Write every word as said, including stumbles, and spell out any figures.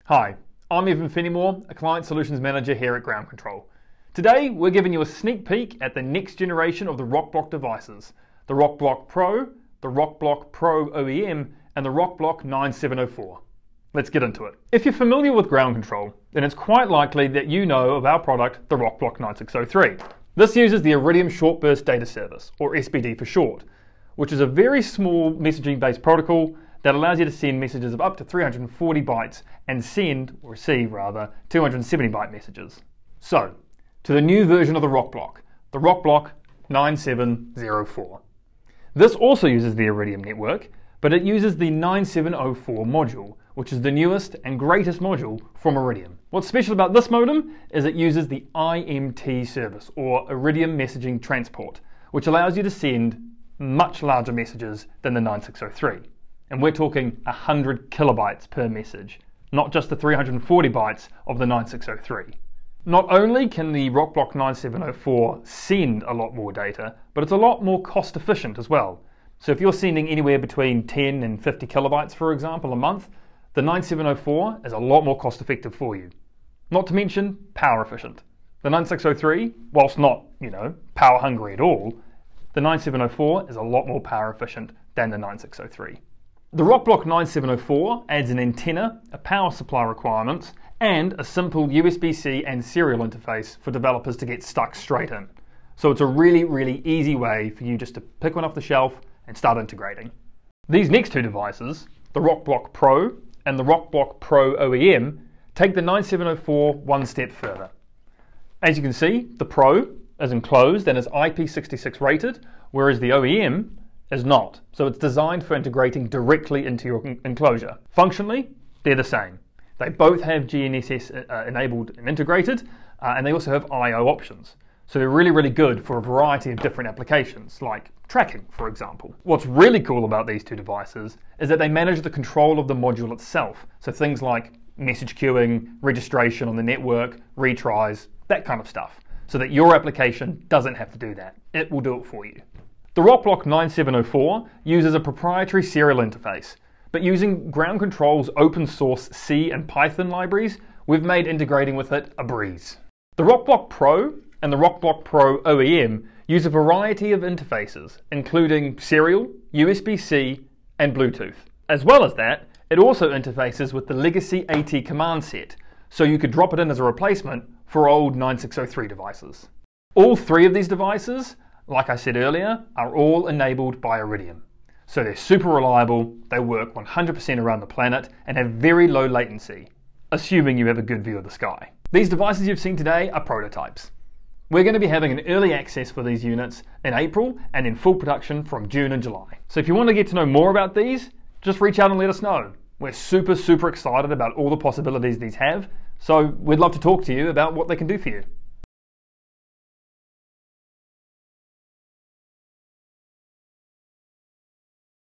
Hi, I'm Evan Fenimore, a Client Solutions Manager here at Ground Control. Today we're giving you a sneak peek at the next generation of the RockBLOCK devices, the RockBLOCK Pro, the RockBLOCK Pro O E M, and the RockBLOCK nine seven oh four. Let's get into it. If you're familiar with Ground Control, then it's quite likely that you know of our product, the RockBLOCK nine six oh three. This uses the Iridium Short Burst Data Service, or S B D for short, which is a very small messaging-based protocol that allows you to send messages of up to three hundred forty bytes and send, or receive rather, two hundred seventy byte messages. So, to the new version of the RockBLOCK, the RockBLOCK nine seven oh four. This also uses the Iridium Network, but it uses the nine seven oh four module, which is the newest and greatest module from Iridium. What's special about this modem is it uses the I M T service, or Iridium Messaging Transport, which allows you to send much larger messages than the nine six oh three. And we're talking one hundred kilobytes per message, not just the three hundred forty bytes of the nine six oh three. Not only can the RockBLOCK nine seven oh four send a lot more data, but it's a lot more cost efficient as well. So if you're sending anywhere between ten and fifty kilobytes, for example, a month, the nine seven oh four is a lot more cost effective for you. Not to mention power efficient. The nine six oh three, whilst not, you know, power hungry at all, the nine seven oh four is a lot more power efficient than the nine six oh three. The RockBLOCK nine seven oh four adds an antenna, a power supply requirement, and a simple U S B C and serial interface for developers to get stuck straight in. So it's a really, really easy way for you just to pick one off the shelf and start integrating. These next two devices, the RockBLOCK Pro and the RockBLOCK Pro O E M, take the nine seven oh four one step further. As you can see, the Pro is enclosed and is I P sixty-six rated, whereas the O E M is not. So it's designed for integrating directly into your enclosure. Functionally, they're the same. They both have G N S S uh, enabled and integrated, uh, and they also have I O options. So they're really, really good for a variety of different applications, like tracking, for example. What's really cool about these two devices is that they manage the control of the module itself. So things like message queuing, registration on the network, retries, that kind of stuff. So that your application doesn't have to do that. It will do it for you. The RockBLOCK nine seven oh four uses a proprietary serial interface, but using Ground Control's open source C and Python libraries, we've made integrating with it a breeze. The RockBLOCK Pro and the RockBLOCK Pro O E M use a variety of interfaces, including serial, U S B C, and Bluetooth. As well as that, it also interfaces with the legacy AT command set, so you could drop it in as a replacement for old nine six oh three devices. All three of these devices, like I said earlier, are all enabled by Iridium. So they're super reliable, they work one hundred percent around the planet, and have very low latency, assuming you have a good view of the sky. These devices you've seen today are prototypes. We're going to be having an early access for these units in April and in full production from June and July. So if you want to get to know more about these, just reach out and let us know. We're super, super excited about all the possibilities these have, so we'd love to talk to you about what they can do for you.